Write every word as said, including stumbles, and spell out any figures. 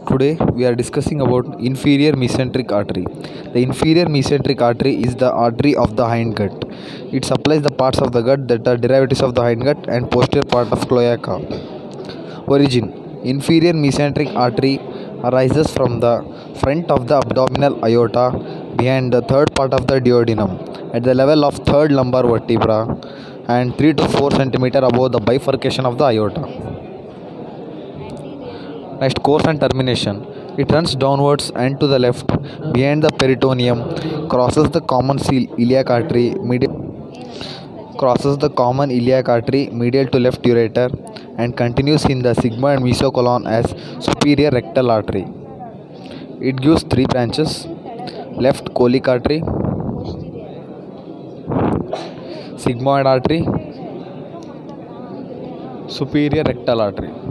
Today we are discussing about inferior mesenteric artery. The inferior mesenteric artery is the artery of the hindgut. It supplies the parts of the gut that are derivatives of the hindgut and posterior part of cloaca. Origin: inferior mesenteric artery arises from the front of the abdominal aorta behind the third part of the duodenum at the level of third lumbar vertebra and three to four centimeter above the bifurcation of the aorta. Next, course and termination. It runs downwards and to the left behind the peritoneum, crosses the common iliac artery, medial, crosses the common iliac artery medial to left ureter, and continues in the sigmoid mesocolon as superior rectal artery. It gives three branches: left colic artery, sigmoid artery, superior rectal artery.